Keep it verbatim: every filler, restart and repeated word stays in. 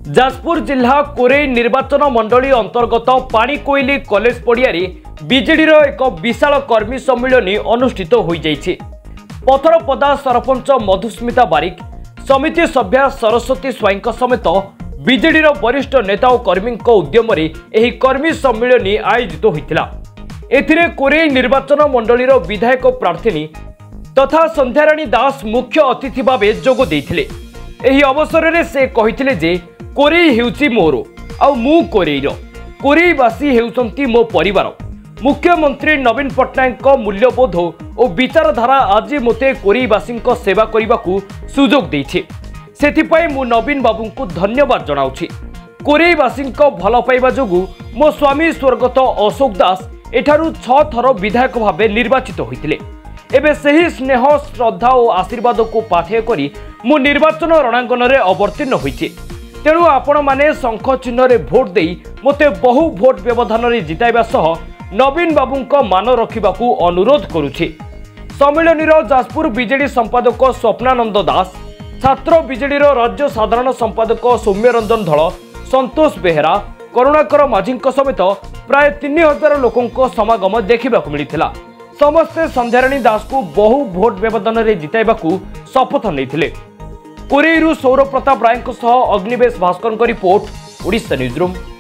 जाजपुर जिला कोरेई निर्वाचन मंडली अंतर्गत पाणीकोइली कॉलेज पड़िया बीजेडी एक विशाल कर्मी सम्मिलन अनुष्ठित हो जाइछि। पथरपदा सरपंच मधुस्मिता बारिक, समिति सभ्या सरस्वती स्वाई समेत बीजेडी वरिष्ठ नेता और कर्मी उद्यम एही कर्मी सम्मिलन आयोजित होता। एथिरे कोरेई निर्वाचन मंडली विधायक प्रार्थी तथा संध्याराणी दास मुख्य अतिथि भाव जोग देइथिले। एही अवसर में से कहिथिले जे कोरेई हेउची मोर आउ मु कोरेईर, कोरेईवासी हेउचंती मो परिवार। मुख्यमंत्री नवीन पट्टनायक मूल्यबोध और विचारधारा आज मते कोरेईवासी सेवा करने को सुजोग देइछि। सेथिपाई मु नवीन बाबू को धन्यवाद जनाउछि। कोरेईवासी भल पाइबा जोगु मो स्वामी स्वर्गत अशोक दास एठारु छ थर विधायक भाव निर्वाचित होइतिले। एबे सही स्नेह श्रद्धा और आशीर्वाद को पाथेय करी मु निर्वाचन रणांगन में अवतीर्ण होइछि। तेणु आपण माने शंख चिन्ह रे भोट देई मते बहु भोट व्यवधान रे जिताइबा सह नवीन बाबूंको मान रखिबाकू अनुरोध करुछि। सम्मेलन जाजपुर बीजेडी संपादक स्वप्नानंद दास, छात्र बीजेडी राज्य साधारण संपादक सौम्य रंजन धल, संतोष बेहेरा, करुणाकर माझी समेत प्राय तीन हजार लोकों समागम देखा मिलता। समस्ते संध्याराणी दास को बहु भोट व्यवधान रे जिताइबाकू शपथ नहीं। कोरेईरू सौर प्रताप राय अग्निवेश भास्कर रिपोर्ट, ओडिशा न्यूज़रूम।